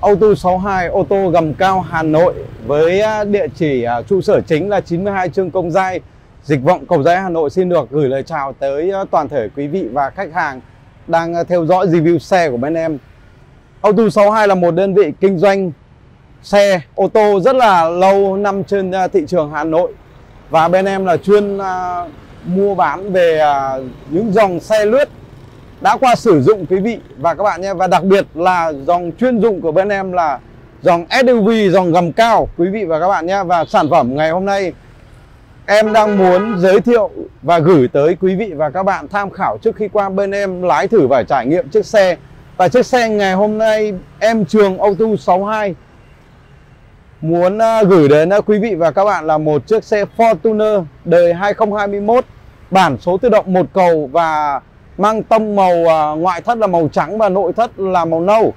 Auto 62 ô tô gầm cao Hà Nội với địa chỉ trụ sở chính là 92 Trương Công Giai, Dịch vọng Cầu Giấy Hà Nội xin được gửi lời chào tới toàn thể quý vị và khách hàng đang theo dõi review xe của bên em. Auto 62 là một đơn vị kinh doanh xe ô tô rất là lâu năm trên thị trường Hà Nội, và bên em là chuyên mua bán về những dòng xe lướt đã qua sử dụng quý vị và các bạn nhé. Và đặc biệt là dòng chuyên dụng của bên em là dòng SUV, dòng gầm cao quý vị và các bạn nhé. Và sản phẩm ngày hôm nay em đang muốn giới thiệu và gửi tới quý vị và các bạn tham khảo trước khi qua bên em lái thử và trải nghiệm chiếc xe. Và chiếc xe ngày hôm nay em Trường Auto 62 muốn gửi đến quý vị và các bạn là một chiếc xe Fortuner đời 2021, bản số tự động một cầu và mang tông màu ngoại thất là màu trắng và nội thất là màu nâu.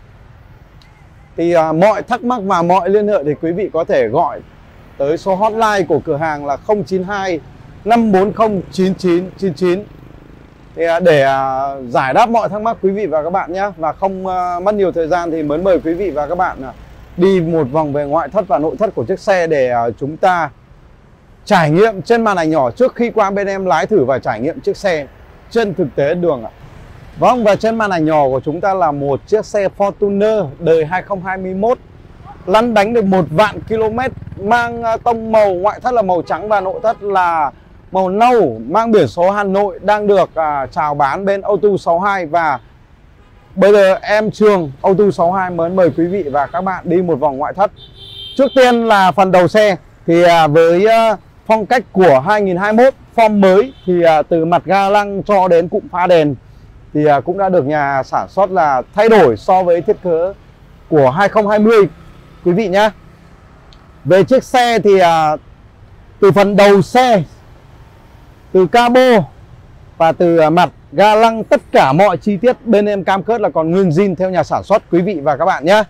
Thì mọi thắc mắc và mọi liên hệ thì quý vị có thể gọi tới số hotline của cửa hàng là 092 540 9999 để giải đáp mọi thắc mắc quý vị và các bạn nhé. Và không mất nhiều thời gian thì muốn mời quý vị và các bạn đi một vòng về ngoại thất và nội thất của chiếc xe để chúng ta trải nghiệm trên màn ảnh nhỏ trước khi qua bên em lái thử và trải nghiệm chiếc xe trên thực tế đường ạ. Vâng, và trên màn ảnh nhỏ của chúng ta là một chiếc xe Fortuner đời 2021 lăn đánh được 1 vạn km, mang tông màu ngoại thất là màu trắng và nội thất là màu nâu, mang biển số Hà Nội, đang được chào bán bên Auto 62. Và bây giờ em Trường Auto 62 mới mời quý vị và các bạn đi một vòng ngoại thất. Trước tiên là phần đầu xe thì với phong cách của 2021 form mới thì từ mặt ga lăng cho đến cụm pha đèn thì cũng đã được nhà sản xuất là thay đổi so với thiết kế của 2020 quý vị nhé. Về chiếc xe thì từ phần đầu xe, từ cabo và từ mặt ga lăng, tất cả mọi chi tiết bên em cam kết là còn nguyên zin theo nhà sản xuất quý vị và các bạn nhé.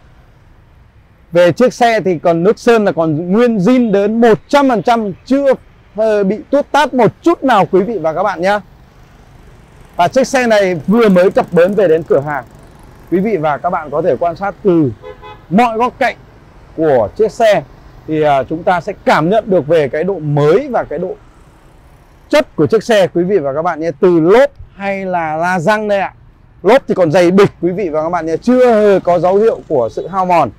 Về chiếc xe thì còn nước sơn là còn nguyên zin đến 100%, chưa bị tuốt tát một chút nào quý vị và các bạn nhé. Và chiếc xe này vừa mới cập bến về đến cửa hàng, quý vị và các bạn có thể quan sát từ mọi góc cạnh của chiếc xe thì chúng ta sẽ cảm nhận được về cái độ mới và cái độ chất của chiếc xe quý vị và các bạn nhé. Từ lốp hay là la răng đây ạ, lốp thì còn dày bịch quý vị và các bạn nhé, chưa hề có dấu hiệu của sự hao mòn.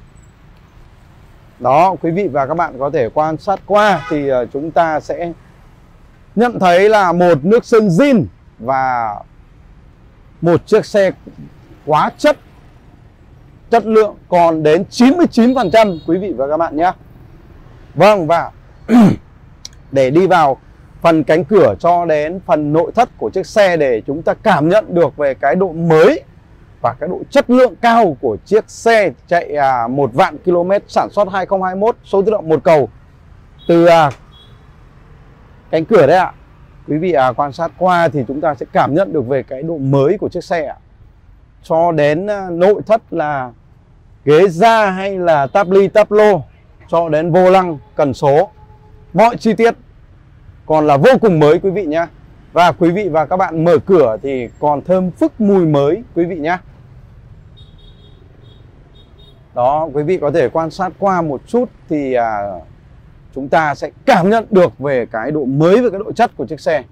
Đó, quý vị và các bạn có thể quan sát qua thì chúng ta sẽ nhận thấy là một nước sơn zin và một chiếc xe quá chất lượng còn đến 99% quý vị và các bạn nhé. Vâng, và để đi vào phần cánh cửa cho đến phần nội thất của chiếc xe để chúng ta cảm nhận được về cái độ mới và cái độ chất lượng cao của chiếc xe chạy 1 vạn km, sản xuất 2021, số tự động một cầu. Từ cánh cửa đấy ạ, quý vị quan sát qua thì chúng ta sẽ cảm nhận được về cái độ mới của chiếc xe ạ. Cho đến nội thất là ghế da hay là táp ly táp lô, cho đến vô lăng, cần số, mọi chi tiết còn là vô cùng mới quý vị nhé. Và quý vị và các bạn mở cửa thì còn thơm phức mùi mới quý vị nhé. Đó, quý vị có thể quan sát qua một chút thì chúng ta sẽ cảm nhận được về cái độ mới và cái độ chất của chiếc xe.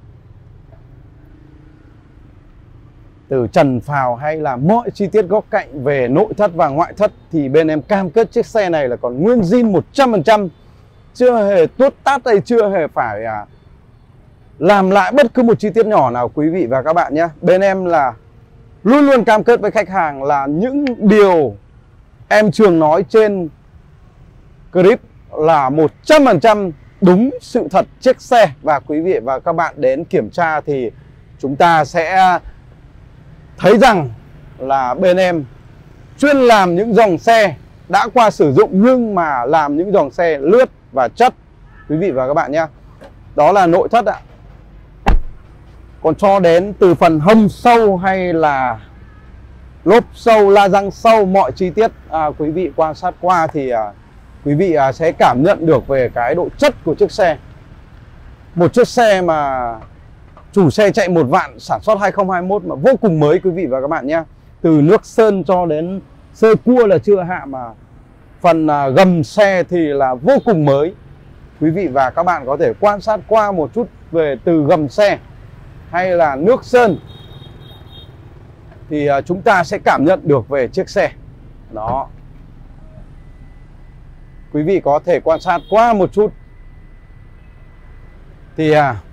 Từ trần phào hay là mọi chi tiết góc cạnh về nội thất và ngoại thất thì bên em cam kết chiếc xe này là còn nguyên zin 100%, chưa hề tuốt tát hay chưa hề phải làm lại bất cứ một chi tiết nhỏ nào quý vị và các bạn nhé. Bên em là luôn luôn cam kết với khách hàng là những điều em Trường nói trên clip là 100% đúng sự thật chiếc xe. Và quý vị và các bạn đến kiểm tra thì chúng ta sẽ thấy rằng là bên em chuyên làm những dòng xe đã qua sử dụng nhưng mà làm những dòng xe lướt và chất quý vị và các bạn nhé. Đó là nội thất ạ. Còn cho đến từ phần hông sâu hay là lốp sâu, la răng sâu, mọi chi tiết quý vị quan sát qua thì quý vị sẽ cảm nhận được về cái độ chất của chiếc xe. Một chiếc xe mà chủ xe chạy 1 vạn, sản xuất 2021 mà vô cùng mới quý vị và các bạn nhé. Từ nước sơn cho đến sơ cua là chưa hạ mà Phần gầm xe thì là vô cùng mới. Quý vị và các bạn có thể quan sát qua một chút về từ gầm xe hay là nước sơn thì chúng ta sẽ cảm nhận được về chiếc xe. Đó. Quý vị có thể quan sát qua một chút thì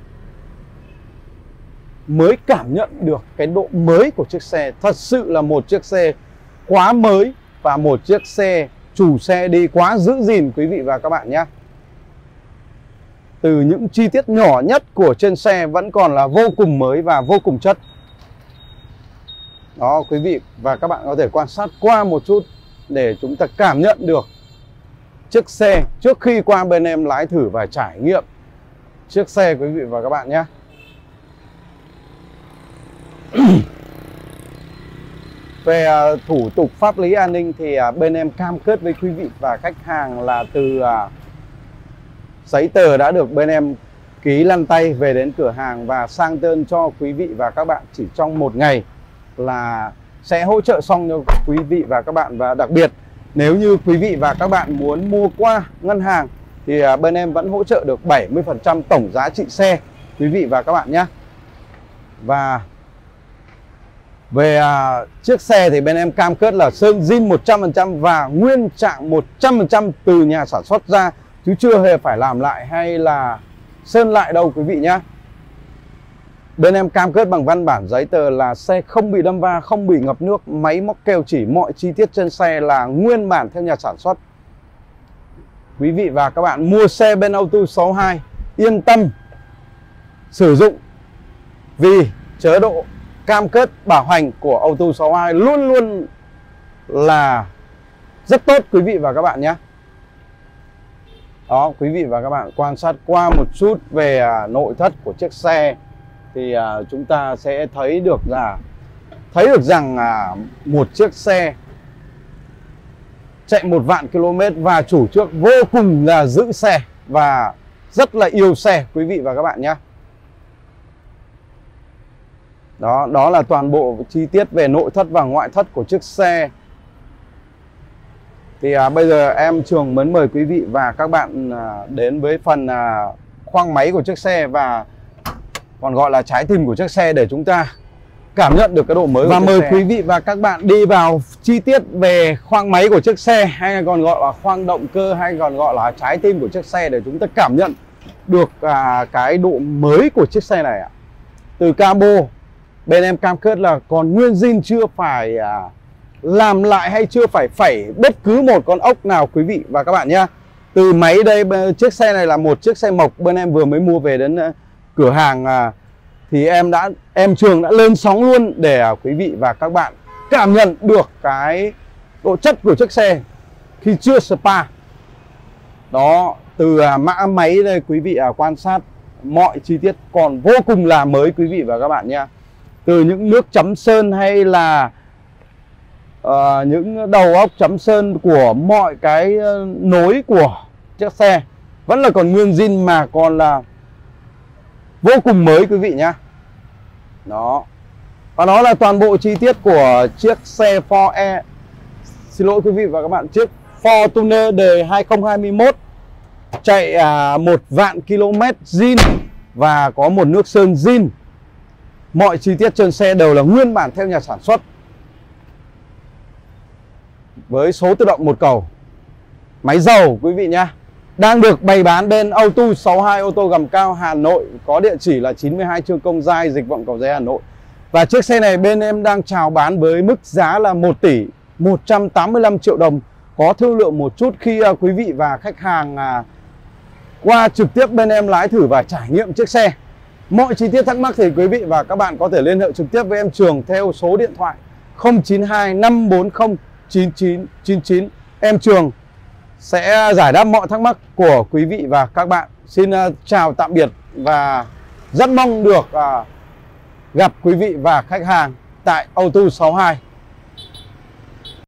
mới cảm nhận được cái độ mới của chiếc xe. Thật sự là một chiếc xe quá mới và một chiếc xe chủ xe đi quá giữ gìn quý vị và các bạn nhé. Từ những chi tiết nhỏ nhất của trên xe vẫn còn là vô cùng mới và vô cùng chất. Đó, quý vị và các bạn có thể quan sát qua một chút để chúng ta cảm nhận được chiếc xe trước khi qua bên em lái thử và trải nghiệm chiếc xe quý vị và các bạn nhé. Về thủ tục pháp lý an ninh thì bên em cam kết với quý vị và khách hàng là từ giấy tờ đã được bên em ký lăn tay về đến cửa hàng và sang tên cho quý vị và các bạn chỉ trong 1 ngày là sẽ hỗ trợ xong cho quý vị và các bạn. Và đặc biệt nếu như quý vị và các bạn muốn mua qua ngân hàng thì bên em vẫn hỗ trợ được 70% tổng giá trị xe quý vị và các bạn nhé. Và về chiếc xe thì bên em cam kết là sơn zin 100% và nguyên trạng 100% từ nhà sản xuất ra, chứ chưa hề phải làm lại hay là sơn lại đâu quý vị nhé. Bên em cam kết bằng văn bản giấy tờ là xe không bị đâm va, không bị ngập nước, máy móc keo chỉ, mọi chi tiết trên xe là nguyên bản theo nhà sản xuất. Quý vị và các bạn mua xe bên Auto62 yên tâm sử dụng vì chế độ cam kết bảo hành của Auto62 luôn luôn là rất tốt quý vị và các bạn nhé. Đó, quý vị và các bạn quan sát qua một chút về nội thất của chiếc xe thì chúng ta sẽ thấy được rằng một chiếc xe chạy 1 vạn km và chủ trước vô cùng là giữ xe và rất là yêu xe quý vị và các bạn nhé. Đó là toàn bộ chi tiết về nội thất và ngoại thất của chiếc xe. Thì bây giờ em Trường muốn mời quý vị và các bạn đến với phần khoang máy của chiếc xe và còn gọi là trái tim của chiếc xe để chúng ta cảm nhận được cái độ mới. Và mời quý vị và các bạn đi vào chi tiết về khoang máy của chiếc xe, hay còn gọi là khoang động cơ, hay còn gọi là trái tim của chiếc xe để chúng ta cảm nhận được cái độ mới của chiếc xe này ạ. Từ cabo bên em cam kết là còn nguyên zin, chưa phải làm lại hay chưa phải phẩy bất cứ một con ốc nào quý vị và các bạn nhé. Từ máy đây, chiếc xe này là một chiếc xe mộc bên em vừa mới mua về đến cửa hàng thì em Trường đã lên sóng luôn để quý vị và các bạn cảm nhận được cái độ chất của chiếc xe khi chưa spa. Đó, từ mã máy đây quý vị quan sát mọi chi tiết còn vô cùng là mới quý vị và các bạn nha. Từ những nước chấm sơn hay là những đầu óc chấm sơn của mọi cái nối của chiếc xe vẫn là còn nguyên zin mà còn là vô cùng mới quý vị nhá. Đó. Và đó là toàn bộ chi tiết của chiếc xe Ford xin lỗi quý vị và các bạn, chiếc Fortuner đời 2021 chạy 1 vạn km zin và có một nước sơn zin. Mọi chi tiết trên xe đều là nguyên bản theo nhà sản xuất. Với số tự động 1 cầu, máy dầu quý vị nhá. Đang được bày bán bên Auto62 ô tô gầm cao Hà Nội, có địa chỉ là 92 Trương Công Giai, Dịch vọng Cầu Giấy, Hà Nội. Và chiếc xe này bên em đang chào bán với mức giá là 1 tỷ 185 triệu đồng. Có thương lượng một chút khi quý vị và khách hàng qua trực tiếp bên em lái thử và trải nghiệm chiếc xe. Mọi chi tiết thắc mắc thì quý vị và các bạn có thể liên hệ trực tiếp với em Trường theo số điện thoại 092 540 9999. Em Trường sẽ giải đáp mọi thắc mắc của quý vị và các bạn. Xin chào tạm biệt và rất mong được gặp quý vị và khách hàng tại Auto62.